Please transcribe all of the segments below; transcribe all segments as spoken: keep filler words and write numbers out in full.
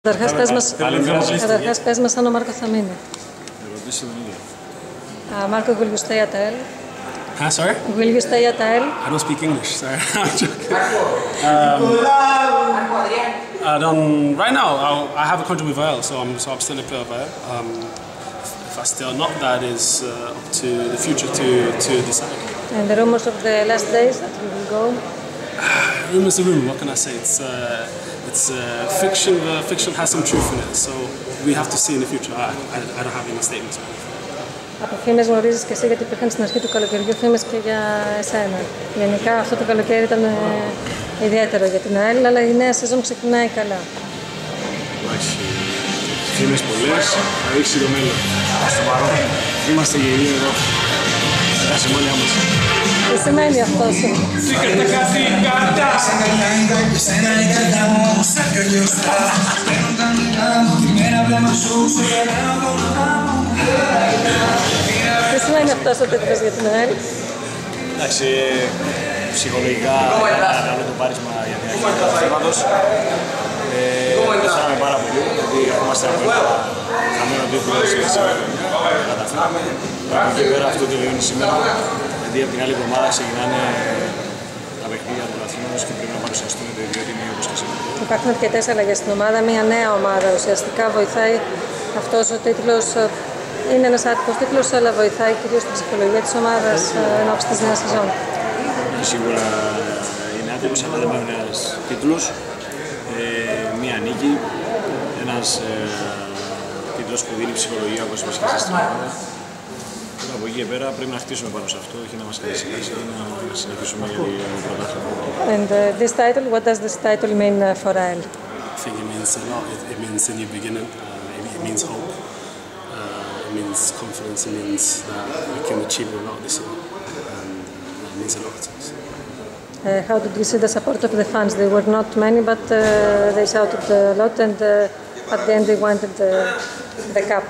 Καταρχάς, πες μας, καταρχάς, πες μας αν ο Μάρκο θα μείνει. Ερωτήσεις δεν είναι. Uh, Marco, will you stay at A L? Huh, sorry? Will you stay at A L? I don't speak English, sorry. I'm joking. Um, I don't, right now, I'll, I have a contract with A L, so I'm, so I'm still a player of A L. Um, if I stay or not, that is uh, up to the future to, to decide. And the rumors of the last days that we will go? Rumor's a rumor, what can I say? It's, uh, it's uh, fiction, uh, fiction has some truth in it, so we have to see in the future. I, I, I don't have any statements. Από φήμες γνωρίζεις και εσύ, γιατί υπήρχαν στην αρχή του καλοκαιριού φήμες και για εσένα. Γενικά αυτό το καλοκαίρι ήταν ε, ιδιαίτερο για την ΑΕΛ, αλλά η νέα σεζόν ξεκινάει καλά. Εντάξει, φήμες πολλές, θα δείξει το μέλλον. Στο παρόν, είμαστε γεροί εδώ, τα σημάνια μας. Τι σημαίνει αυτό σου? Τι σημαίνει αυτός ο τίτλος για την ΑΕΛ? Εντάξει, ψυχολογικά ήταν καλό το πάρισμα για την αρχή του αθλήματος. Χάραμε πάρα πολύ, γιατί ερχόμαστε από ένα χαμένο τίτλο στη Σεβερνία. Καταφέραμε. Από εκεί πέρα αυτό τελειώνει σήμερα, γιατί από την άλλη εβδομάδα ξεκινάνε τα παιχνίδια του αθλήματος και πρέπει να παρουσιαστούν το ίδιο τιμή όπως και σήμερα. Υπάρχουν αρκετές αλλαγές στην ομάδα, μια νέα ομάδα ουσιαστικά βοηθάει αυτός ο τίτλος. Είναι ένας άτυπος τίτλος, αλλά βοηθάει κυρίως την ψυχολογία της ομάδας ενώπιση της νέας σεζόν. Σίγουρα είναι άτυπος, αλλά δεν είναι ένας τίτλος. Ε, μία νίκη, ένας ε, τίτλος που δίνει ψυχολογία, όπως είπες και εσείς στην ομάδα. Τώρα από εκεί και πέρα πρέπει να χτίσουμε πάνω σε αυτό, όχι να μας καθυσυχάσει ή να συνεχίσουμε για το πρωτάθλημα. And uh, this title, what does this title mean uh, for A L? I think it means a lot. It, it means a new beginning. Uh, it, it means hope. Uh, it means confidence. It means that we can achieve a lot this year. And that means a lot to us. Uh, how did you see the support of the fans? They were not many, but uh, they shouted a lot, and uh, at the end they wanted uh, the cup.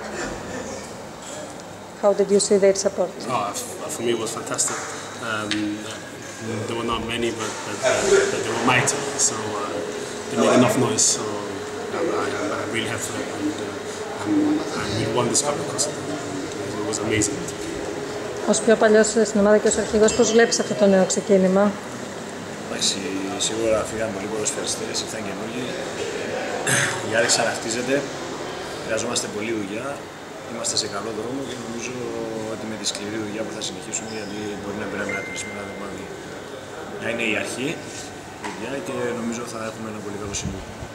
How did you see their support? Oh, for me it was fantastic. Um, there were not many, but, but, uh, but they were mighty, so uh, they made enough noise. So um, I, I'm really happy, and uh, I'm, I really won this cup because of them. It was amazing. Ως πιο παλιός στην ομάδα και ως αρχηγός, πώς βλέπεις αυτό το νέο ξεκίνημα? Εντάξει, σίγουρα φύγαν πολλοί ποδοσφαιριστές, ήρθαν καινούργοι. Η Άρη ξαναχτίζεται, χρειαζόμαστε πολλή δουλειά. Είμαστε σε καλό δρόμο και νομίζω ότι με τη σκληρή δουλειά που θα συνεχίσουμε, γιατί μπορεί να πήραμε ένα κρίσιμο να είναι η αρχή δουλειά και νομίζω θα έχουμε ένα πολύ καλό σημείο.